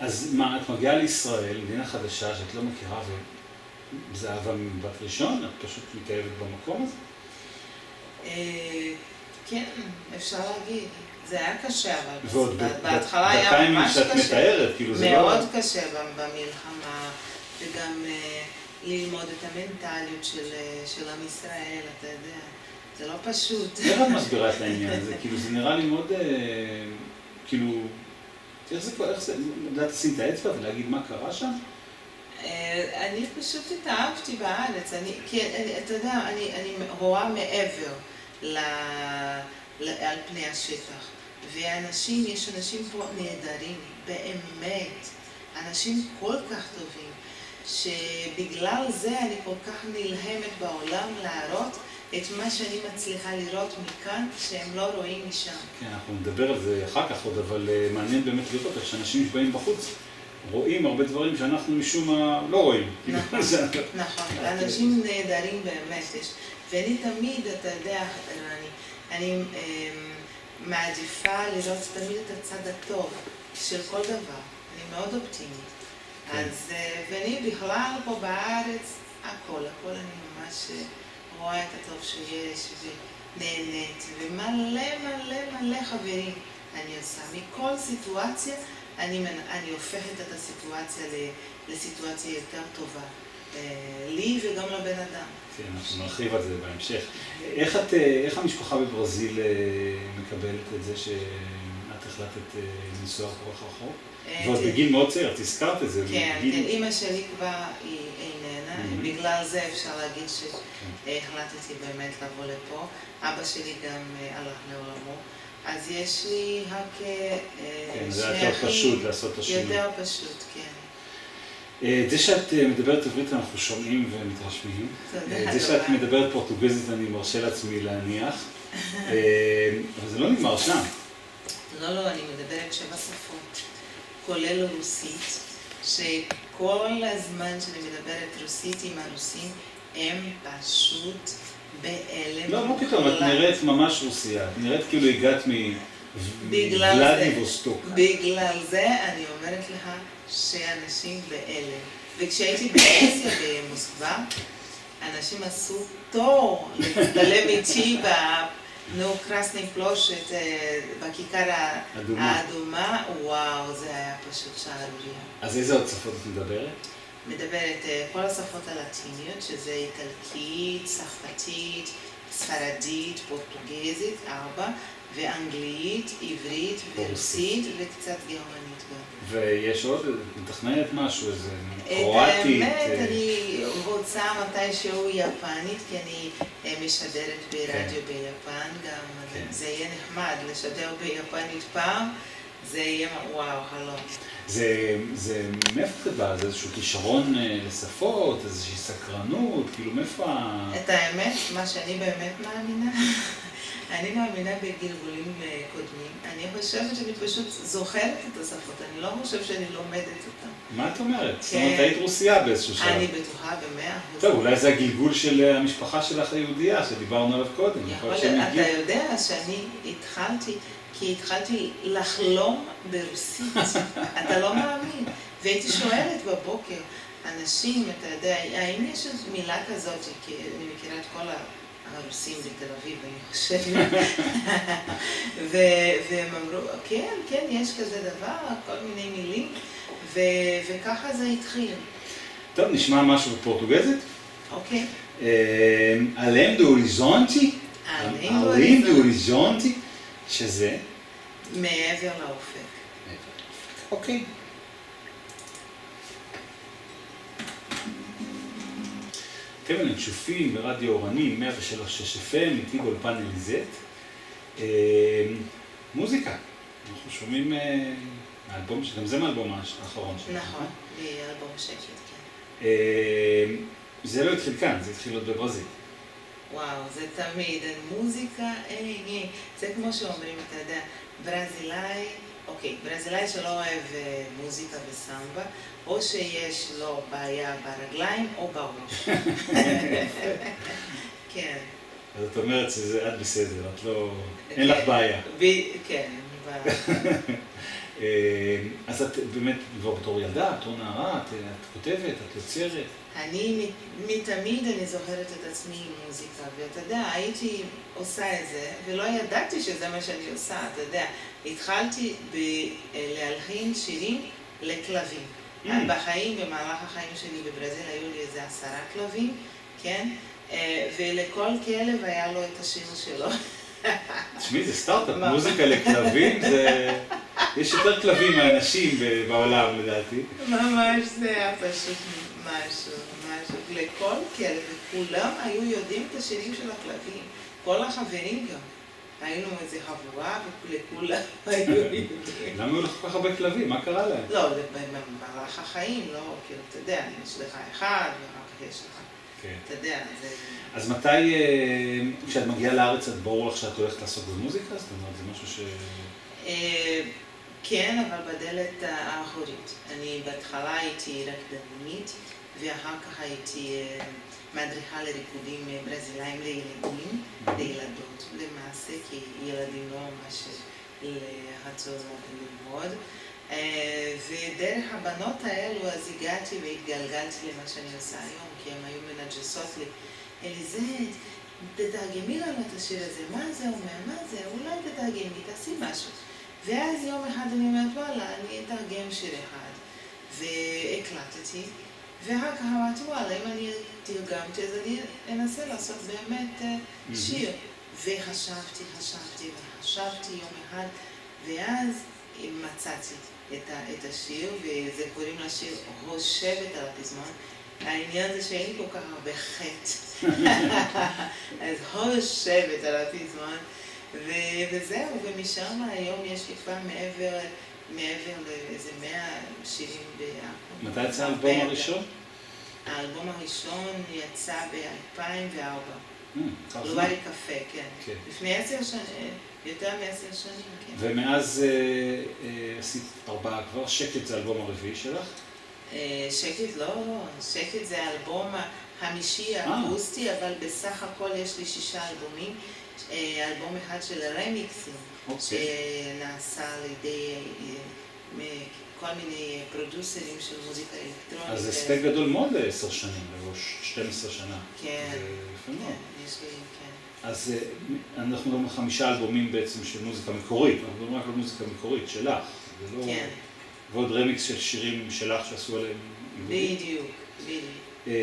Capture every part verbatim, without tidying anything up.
אז מה, את מגיעה לישראל, מדינה חדשה שאת לא מכירה, וזה אהבה מבת ראשון? את פשוט מתאהבת במקום הזה? כן, אפשר להגיד. זה היה קשה, אבל בהתחלה היה ממש קשה. מאוד קשה במלחמה, וגם ללמוד את המנטליות של עם ישראל, אתה יודע. זה לא פשוט. איך את מסבירה את העניין הזה? כאילו, זה נראה לי מאוד, כאילו, איך זה, איך זה, לדעת לשים את האצבע ולהגיד מה קרה שם? אני פשוט התאהבתי בארץ, כי אתה יודע, אני רואה מעבר על פני השטח. ואנשים, יש אנשים פה נהדרים, באמת, אנשים כל כך טובים, שבגלל זה אני כל כך נלהמת בעולם להראות את מה שאני מצליחה לראות מכאן, שהם לא רואים משם. כן, אנחנו נדבר על זה אחר כך עוד, אבל מעניין באמת לראות איך שאנשים שבאים בחוץ רואים הרבה דברים שאנחנו משום מה לא רואים. נכון, נכון, אנשים נהדרים באמת, ואני תמיד, אתה יודע, אני מעדיפה לראות תמיד את הצד הטוב של כל דבר, אני מאוד אופטימית. אז, ואני בכלל פה בארץ, הכל, הכל אני ממש רואה את הטוב שיש ונהנית, ומלא מלא מלא חברים אני עושה. מכל סיטואציה אני, אני הופכת את הסיטואציה לסיטואציה יותר טובה, לי וגם לבן אדם. כן, אנחנו נרחיב על זה בהמשך. איך את, איך המשפחה בברזיל מקבלת את זה שאת החלטת לנסוע כל כך רחוק? ועוד בגיל מאוד צעיר, את הזכרת את זה. כן, כן, אמא שלי כבר היא איננה, בגלל זה אפשר להגיד שהחלטתי באמת לבוא לפה. אבא שלי גם הלך לעולמו, אז יש לי רק כן, זה יותר פשוט לעשות את השינוי. יותר פשוט, כן. זה שאת מדברת עברית אנחנו שומעים ומתרשמים. זה שאת מדברת פורטוגזית אני מרשה לעצמי להניח. אבל זה לא נגמר שם. לא, לא, אני מדברת שבע שפות, כולל רוסית, שכל הזמן שאני מדברת רוסית עם הרוסים, הם פשוט בהלם. לא, לא פתאום, את נראית ממש רוסיה. את נראית כאילו הגעת מוולדיווסטוק. בגלל זה אני אומרת לך, שאנשים בהלם. וכשהייתי ברוסיה במוסקבה, אנשים עשו תור להצטלם איתי נו קרסני פלושת בכיכר האדומה. וואו, זה היה פשוט שערוריה. אז איזה עוד שפות את מדברת? מדברת כל השפות הלטיניות, שזה איטלקית, צרפתית, ספרדית, פורטוגזית, ארבע, ואנגלית, עברית, ורוסית, וקצת גרמנית גם. ויש עוד, מתכננת משהו, איזה קרואטית? את האמת, אני רוצה מתישהו יפנית, כי אני משדרת ברדיו ביפן גם. זה יהיה נחמד לשדר ביפנית פעם, זה יהיה וואו, חלום. זה מאיפה זה בא? זה איזשהו כישרון לשפות, איזושהי סקרנות, כאילו מאיפה... את האמת, מה שאני באמת מאמינה, אני מאמינה בגלגולים קודמים. אני חושבת שאני פשוט זוכרת את השפות, אני לא חושב שאני לומדת אותן. מה את אומרת? זאת אומרת, היית רוסיה באיזשהו שלב. אני בטוחה במאה אחוז. טוב, אולי זה הגלגול של המשפחה שלך היהודייה, שדיברנו עליו קודם. אתה יודע שאני התחלתי, כי התחלתי לחלום ברוסית. אתה לא מאמין. והייתי שואלת בבוקר, אנשים, אתה יודע, האם יש מילה כזאת, כי אני מכירה את כל הרוסים בתל אביב, אני חושבת. והם אמרו, כן, כן, יש כזה דבר, כל מיני מילים, וככה זה התחיל. טוב, נשמע משהו בפורטוגזית? אוקיי. אלם דו הוריזונטי? אלם דו הוריזונטי? שזה? מעבר לאופק. אוקיי. אתם נשופים ברדיו אורני מאה ושלוש נקודה שש אף אם, איתי באולפן אליזט. מוזיקה. אנחנו שומעים האלבום, גם זה מהאלבום האחרון שלנו. נכון, באלבום שקט, כן. זה לא התחיל כאן, זה התחיל עוד בברזיל. וואו, זה תמיד, מוזיקה, זה כמו שאומרים, אתה יודע, ברזילאי, אוקיי, ברזילאי שלא אוהב מוזיקה וסמבה, או שיש לו בעיה ברגליים או בראש. כן. אז את אומרת שזה את בסדר, את לא... אין לך בעיה. כן, בעיה. אז את באמת, כבר בתור ילדה, בתור נערה, את כותבת, את יוצרת? אני, מתמיד אני זוכרת את עצמי עם מוזיקה, ואתה יודע, הייתי עושה את זה, ולא ידעתי שזה מה שאני עושה, אתה יודע. התחלתי להלחין שירים לכלבים. בחיים, במהלך החיים שלי בברזיל, היו לי איזה עשרה כלבים, כן? ולכל כלב היה לו את השיר שלו. תשמעי, זה סטארט-אפ, מוזיקה לכלבים, זה... יש יותר כלבים מהאנשים בעולם, לדעתי. ממש, זה היה פשוט משהו, משהו. לכל כלב, וכולם היו יודעים את השירים של הכלבים. כל החברים גם. היינו איזה חבורה, וכולם היו יודעים. למה היו לך כל כך הרבה כלבים? מה קרה להם? לא, במהלך החיים, לא, כאילו, אתה יודע, יש לך אחד, ואחר כך יש לך. אתה יודע, זה... אז מתי, כשאת מגיעה לארץ, את ברור לך שאת הולכת לעסוק במוזיקה? זאת אומרת, זה משהו ש... כן, אבל בדלת האחורית. אני בהתחלה הייתי רקדנית, ואחר כך הייתי מדריכה לריקודים ברזילאים לילדים, לילדות למעשה, כי ילדים לא ממש רצו ללמוד. ודרך הבנות האלו אז הגעתי והתגלגלתי למה שאני עושה היום, כי הן היו מנג'סות לי. אליזט, תתרגמי לנו את השיר הזה, מה זה אומר, מה זה, אולי תתרגמי, תעשי משהו. ואז יום אחד אני אומרת, וואלה, אני אתרגם שיר אחד. והקלטתי, ואחר כך אמרתי, וואלה, אם אני תרגמתי, אז אני אנסה לעשות באמת שיר. וחשבתי, חשבתי, וחשבתי יום אחד, ואז מצאתי את השיר, וזה קוראים לשיר "הושבת על הפזמון". העניין זה שאין כל כך הרבה חטא. אז "הושבת על הפזמון", וזהו, ומשם היום יש לי כבר מעבר, מעבר לאיזה מאה שירים בעכו. מתי יצא האלבום הראשון? האלבום הראשון יצא ב-אלפיים וארבע. לוברי קפה, כן. לפני עשר שנים, יותר מעשר שנים, כן. ומאז עשית ארבעה כבר, שקט זה האלבום הרביעי שלך? שקט לא, לא. שקט זה האלבום החמישי האקוסטי, אבל בסך הכל יש לי שישה אלבומים. אלבום אחד של רמיקסים, שנעשה על ידי כל מיני פרודוסרים של מוזיקה אלקטרונית. אז זה ספק גדול מאוד לעשר שנים, שתים עשרה שנה. כן, כן, יש לי, כן. אז אנחנו מדברים על חמישה אלבומים בעצם של מוזיקה מקורית, אנחנו מדברים רק על מוזיקה מקורית שלך. כן. ועוד רמיקס של שירים שלך שעשו עליהם עיבודים. בדיוק, בדיוק.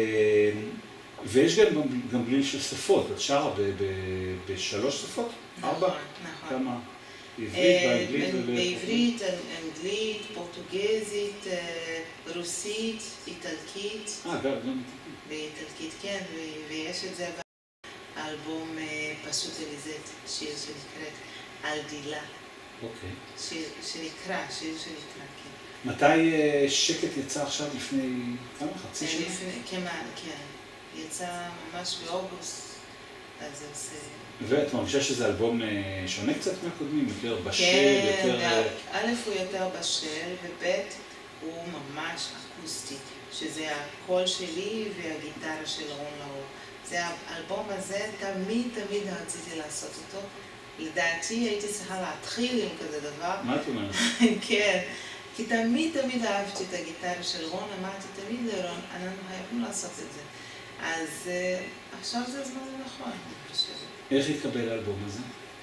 ויש גם בליל של שפות, את שרה בשלוש שפות? ארבע? נכון. כמה? עברית, באנגלית? בעברית, אנגלית, פורטוגזית, רוסית, איטלקית. אה, גם איטלקית. באיטלקית, כן, ויש את זה באלבום פשוט אליזט, שיר שנקראת על דילה. אוקיי. שיר שנקרא, שיר שנקרא, כן. מתי שקט יצא עכשיו לפני כמה? חצי שנה? כמעט, כן. יצא ממש באוגוסט, אז זה עושה... ואת מרגישה שזה אלבום שונה קצת מהקודמים? יותר בשל, יותר... כן, א' הוא יותר בשל, וב' הוא ממש אקוסטי, שזה הקול שלי והגיטרה של רון לאור. זה האלבום הזה, תמיד תמיד רציתי לעשות אותו. לדעתי הייתי צריכה להתחיל עם כזה דבר. מה את אומרת? כן, כי תמיד תמיד אהבתי את הגיטרה של רון, אמרתי תמיד לרון, אנחנו חייבים לעשות את זה. אז עכשיו זה הזמן הנכון, אני חושבת. איך התקבל האלבום הזה?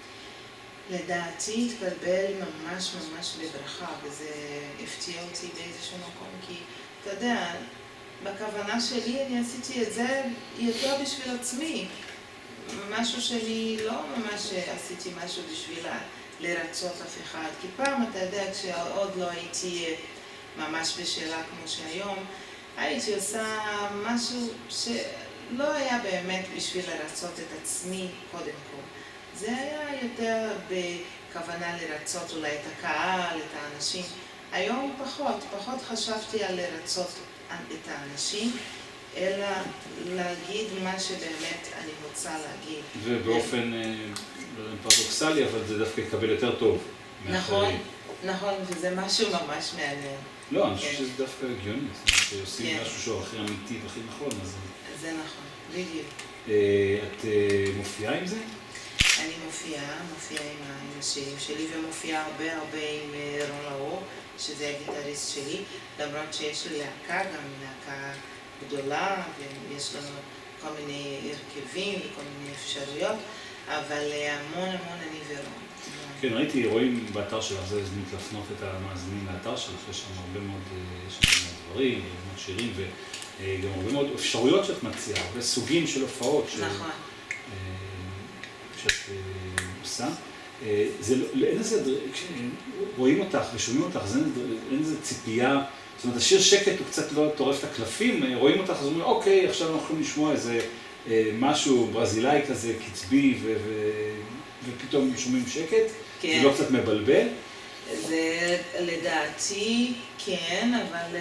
לדעתי התקבל ממש ממש בברכה, וזה הפתיע אותי באיזשהו מקום, כי אתה יודע, בכוונה שלי אני עשיתי את זה יותר בשביל עצמי. משהו שאני לא ממש עשיתי משהו בשביל לרצות אף אחד, כי פעם אתה יודע, כשעוד לא הייתי ממש בשאלה כמו שהיום, הייתי עושה משהו שלא היה באמת בשביל לרצות את עצמי קודם כל. זה היה יותר בכוונה לרצות אולי את הקהל, את האנשים. היום פחות, פחות חשבתי על לרצות את האנשים, אלא להגיד מה שבאמת אני רוצה להגיד. ובאופן פרדוקסלי, אבל זה דווקא יקבל יותר טוב. נכון, נכון, וזה משהו ממש מעניין. לא, אני חושב שזה דווקא הגיוני, שעושים משהו שהוא הכי אמיתי והכי נכון, אז... זה נכון, בדיוק. את מופיעה עם זה? אני מופיעה, מופיעה עם השירים שלי, ומופיעה הרבה הרבה עם רון לאור, שזה הגיטריסט שלי, למרות שיש לי להקה, גם להקה גדולה, ויש לנו כל מיני הרכבים וכל מיני אפשרויות, אבל המון המון אני ורון. כן, ראיתי, רואים באתר שלך, זה הזדמנות להפנות את המאזינים לאתר שלך, יש שם הרבה מאוד, יש שם הרבה דברים, הרבה מאוד שירים, וגם הרבה מאוד אפשרויות שאת מציעה, הרבה סוגים של הופעות נכון. שאת עושה. אין איזה, כשרואים אותך ושומעים אותך, אין איזה ציפייה, זאת אומרת, השיר שקט הוא קצת לא טורף את הקלפים, רואים אותך, אז אומרים, אוקיי, עכשיו אנחנו יכולים לשמוע איזה משהו ברזילאי כזה, קצבי, ופתאום שומעים שקט, זה לא קצת מבלבל? זה לדעתי כן, אבל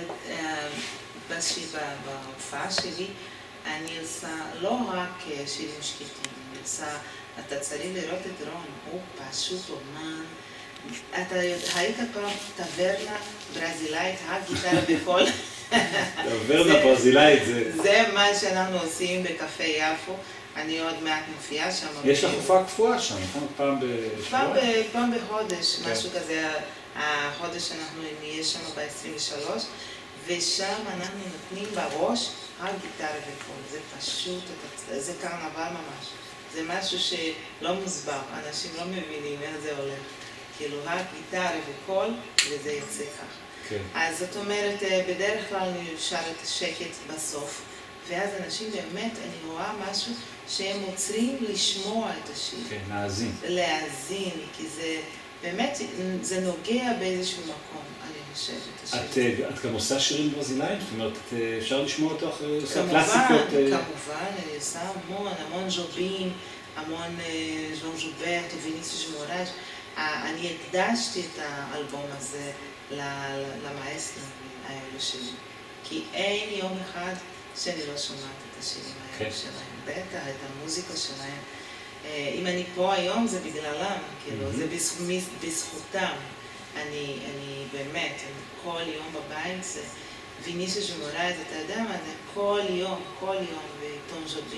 בהופעה שלי אני עושה לא רק שירים שקטים, אני עושה, אתה צריך לראות את רון, הוא פשוט אומן. אתה היית פעם טברנה ברזילאית, הגיטרה בכל... טברנה ברזילאית זה... זה מה שאנחנו עושים בקפה יפו. אני עוד מעט מופיעה שם. יש לך הופעה קפואה שם, נכון? פעם בשבוע? פעם בחודש, משהו כזה. החודש אנחנו נהיה שם ב-עשרים ושלוש, ושם אנחנו נותנים בראש הגיטרה וקול. זה פשוט, זה קרנבל ממש. זה משהו שלא מוסבר, אנשים לא מבינים איך זה הולך. כאילו, הגיטרה וקול, וזה יוצא ככה. אז זאת אומרת, בדרך כלל אני שר את השקט בסוף. ואז אנשים באמת, אני רואה משהו שהם עוצרים לשמוע את השיר. כן, להאזין. להאזין, כי זה באמת, זה נוגע באיזשהו מקום, אני חושבת. את, את גם עושה שירים ברזילאיים? זאת אומרת, אפשר לשמוע אותך, עושה קלאסיקות? כמובן, כמובן, אני עושה המון, המון ז'ובין, המון ז'ון ז'וברט, ויניסיוס מורז'. אני הקדשתי את האלבום הזה למאסטרים האלו שלי. כי אין יום אחד שאני לא שומעת את השירים האלה שלהם, בטח, את המוזיקה שלהם. אם אני פה היום זה בגללם, כאילו, זה בזכותם. אני באמת, כל יום בבית זה ויניסיוס מורז', אתה יודע מה זה? כל יום, כל יום, וטון ז'ובין.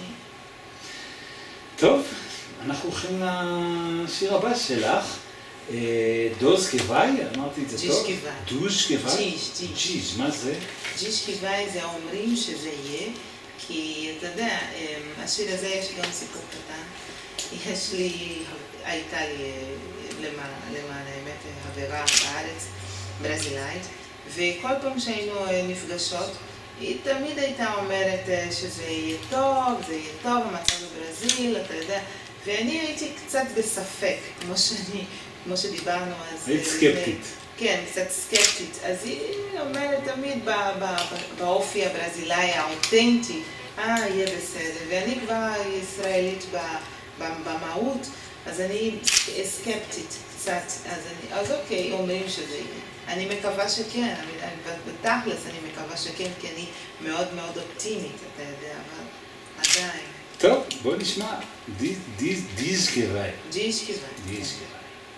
טוב, אנחנו הולכים לשיר הבא שלך. דוז קיוואי, אמרתי את זה טוב? ג'יש קיוואי. דוז קיוואי? ג'יש, ג'יש. ג'יש, מה זה? ג'יש קיוואי זה אומרים שזה יהיה, כי אתה יודע, השיר הזה יש גם סיפור קטן. יש לי, הייתה לי למען האמת חברה בארץ, ברזילאית, וכל פעם שהיינו נפגשות, היא תמיד הייתה אומרת שזה יהיה טוב, זה יהיה טוב, המצב בברזיל, אתה יודע, ואני הייתי קצת בספק, כמו שאני... כמו שדיברנו אז... היית סקפטית. כן, קצת סקפטית. אז היא אומרת תמיד באופי הברזילאי האותנטי, אה, יהיה בסדר. ואני כבר ישראלית במהות, אז אני סקפטית קצת. אז אוקיי, אומרים שזה יהיה. אני מקווה שכן, בתכלס אני מקווה שכן, כי אני מאוד מאוד אופטימית, אתה יודע, אבל עדיין. טוב, בוא נשמע. דיז קיוואי. דיז קיוואי. דיז קיוואי.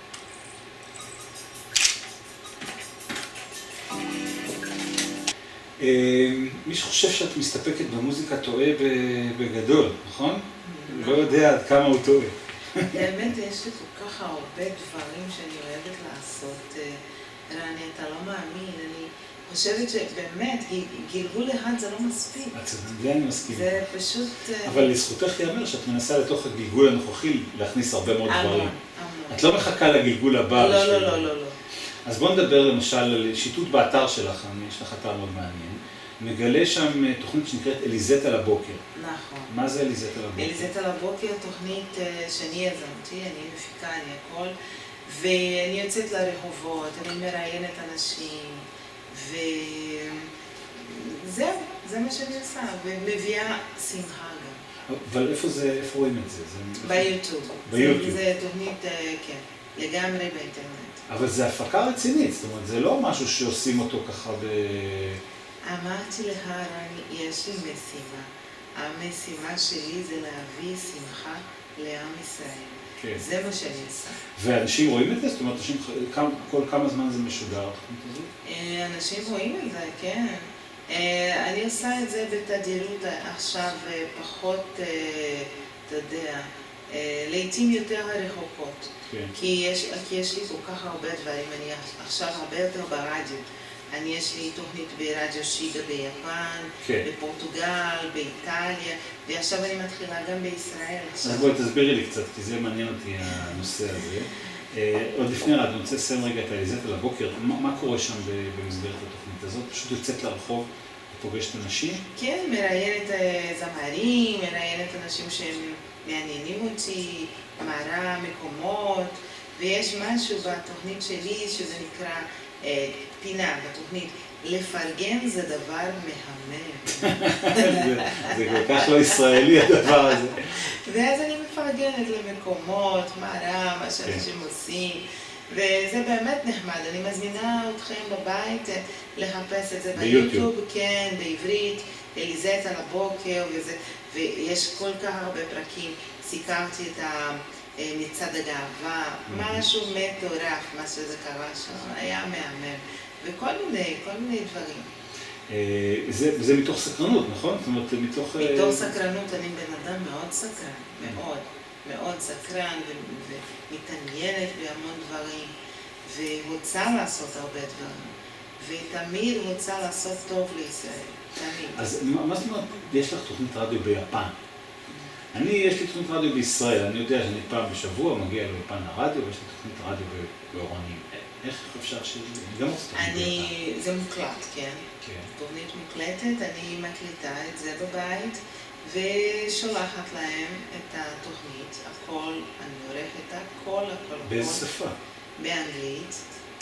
מי שחושב שאת מסתפקת במוזיקה טועה בגדול, נכון? לא יודע עד כמה הוא טועה. באמת יש לי כל כך הרבה דברים שאני אוהבת לעשות. רני, אתה לא מאמין, אני חושבת שבאמת, גלגול אחד זה לא מספיק. זה אני מסכים. זה פשוט... אבל לזכותך יאמר שאת מנסה לתוך הגלגול הנוכחי להכניס הרבה מאוד דברים. המון, המון. את לא מחכה לגלגול הבא. לא, לא, לא, לא, לא. אז בואו נדבר למשל על שיטוט באתר שלך, יש לך אתר מאוד מעניין. מגלה שם תוכנית שנקראת אליזטה לבוקר. נכון. מה זה אליזטה לבוקר? אליזטה לבוקר, תוכנית שאני יזמתי, אני מפיקה, אני הכל, ואני יוצאת לרחובות, אני מראיינת אנשים, וזהו, זה מה שאני עושה, ומביאה שמחה גם. אבל איפה זה, איפה רואים את זה? ביוטיוב. ביוטיוב. זה תוכנית, כן, לגמרי באינטרנט. אבל זה הפקה רצינית, זאת אומרת, זה לא משהו שעושים אותו ככה ב... אמרתי לך, רני, יש לי משימה. המשימה שלי זה להביא שמחה לעם ישראל. כן. זה מה שאני עושה. ואנשים רואים את זה? זאת אומרת, אנשים, כל כמה זמן זה משודר, התוכנית הזאת? אנשים רואים את זה, כן. אני עושה את זה בתדירות עכשיו פחות, אתה יודע, לעתים יותר רחוקות. כן. כי יש, כי יש לי כל כך הרבה דברים, אני עכשיו הרבה יותר ברדיו. אני יש לי תוכנית ברדיו שיגה ביפן, כן. בפורטוגל, באיטליה, ועכשיו אני מתחילה גם בישראל. אז בואי תסבירי לי קצת, כי זה מעניין אותי הנושא הזה. עוד לפני רדיו, אני רוצה לסיים רגע את אליזט על הבוקר. מה, מה קורה שם במסגרת התוכנית הזאת? פשוט יוצאת לרחוב ופוגשת אנשים? כן, מראיינת זמרים, מראיינת אנשים שהם מעניינים אותי, מראה מקומות, ויש משהו בתוכנית שלי שזה נקרא אה, פינה בתוכנית. לפרגן זה דבר מהמם. זה, זה כל כך לא ישראלי הדבר הזה. ואז אני מפרגנת למקומות, מראה, מה שאנשים עושים, וזה באמת נחמד. אני מזמינה אתכם בבית לחפש את זה ביוטיוב, כן, בעברית, אליזט על הבוקר, וזה, ויש כל כך הרבה פרקים. סיקרתי את מצעד הגאווה, משהו מטורף, מה שזה קרה שם, היה מהמם, וכל מיני, כל מיני דברים. זה, זה מתוך סקרנות, נכון? זאת אומרת, מתוך... מתוך סקרנות, אני בן אדם מאוד סקרן, מאוד, מאוד סקרן, ומתעניינת בהמון דברים, ורוצה לעשות הרבה דברים, ותמיד רוצה לעשות טוב לישראל, תמיד. אז מה זאת אומרת, יש לך תוכנית רדיו ביפן? אני, יש לי תוכנית רדיו בישראל, אני יודע שאני פעם בשבוע מגיע לאולפן הרדיו, ויש לי תוכנית רדיו באורנים. איך אפשר ש... גם רוצה תוכנית ביפן. זה מוקלט, כן. כן. תוכנית מוקלטת, אני מקליטה את זה בבית, ושולחת להם את התוכנית, הכל, אני עורכת הכל, הכל, הכל. באיזה שפה? באנגלית,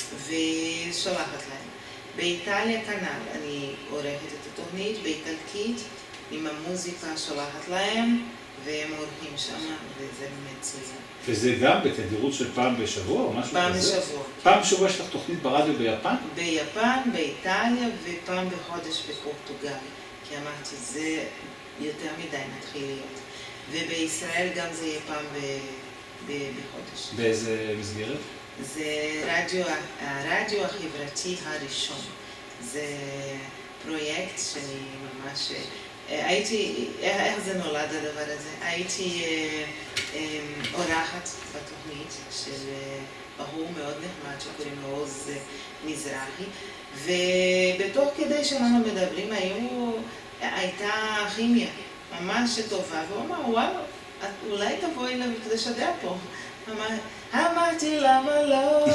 ושולחת להם. באיטליה כנ"ל, אני עורכת את התוכנית, באיטלקית, עם המוזיקה שולחת להם, והם עורכים שם, וזה מצוין. וזה גם בתדירות של פעם בשבוע או משהו פעם כזה? פעם בשבוע. פעם בשבוע יש לך תוכנית ברדיו ביפן? ביפן, באיטליה, ופעם בחודש בפורטוגל. כי אמרתי, זה יותר מדי מתחיל להיות. ובישראל גם זה יהיה פעם ב... ב... בחודש. באיזה מסגרת? זה רדיו, הרדיו החברתי הראשון. זה פרויקט שאני ממש... הייתי, איך זה נולד הדבר הזה? הייתי אה, אה, אורחת בתוכנית של בחור מאוד נחמד שקוראים לו עוז מזרחי, ובתוך כדי שאנחנו מדברים היו, הייתה כימיה ממש טובה, והוא אמר, וואו, אולי תבואי לשדר פה. אמר, אמרתי למה לא?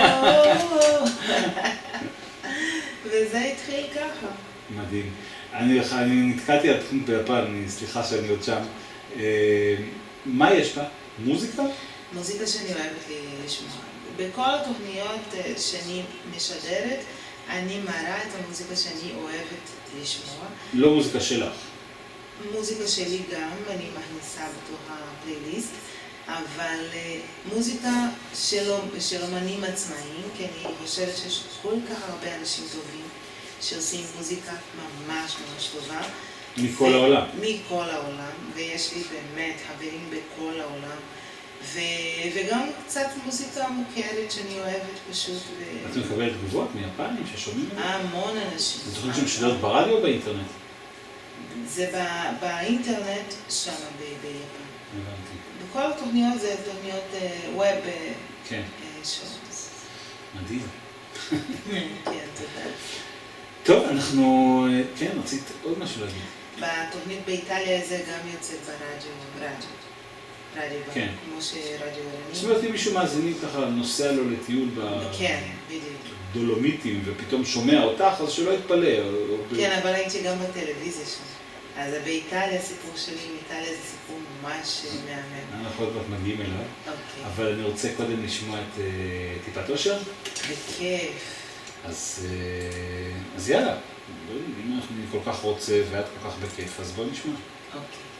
וזה התחיל ככה. מדהים. אני, אני נתקעתי על תוכנית ביפן, סליחה שאני עוד שם. אה, מה יש בה? מוזיקה? מוזיקה שאני אוהבת לי לשמוע. בכל התוכניות שאני משדרת, אני מראה את המוזיקה שאני אוהבת לשמוע. לא מוזיקה שלך? מוזיקה שלי גם, אני מכניסה בתוך הפלייליסט, אבל מוזיקה של, של אומנים עצמאיים, כי אני חושבת שיש כל כך הרבה אנשים טובים שעושים מוזיקה ממש ממש טובה. מכל ו... העולם. מכל העולם, ויש לי באמת חברים בכל העולם, ו... וגם קצת מוזיקה מוכרת שאני אוהבת פשוט. ו... את מקבלת תגובות מיפנים ששומעים את זה? המון אנשים. זה תוכנית שמשדרת ברדיו או באינטרנט? זה בא... באינטרנט שם ב... ביפן. הבנתי. בכל התוכניות זה תוכניות ווב כן. שעות. מדהים. כן, תודה. טוב, אנחנו... כן, רצית עוד משהו להגיד. בתוכנית באיטליה זה גם יוצא ברדיו, רדיו. רדיו, כן. כמו שרדיו עולמי. זאת אומרת, אם מישהו מאזינים ככה, נוסע לו לטיול כן, בדיוק. בדולומיטים, ופתאום שומע אותך, אז שלא יתפלא. כן, אבל הייתי גם בטלוויזיה שם. אז באיטליה, הסיפור שלי עם איטליה זה סיפור ממש מהמם. אנחנו עוד מעט מגיעים אליו. אוקיי. אבל אני רוצה קודם לשמוע את טיפת אושר. בכיף. אז, אז יאללה, אם אני כל כך רוצה ואת כל כך בכיף, אז בואו נשמע. אוקיי.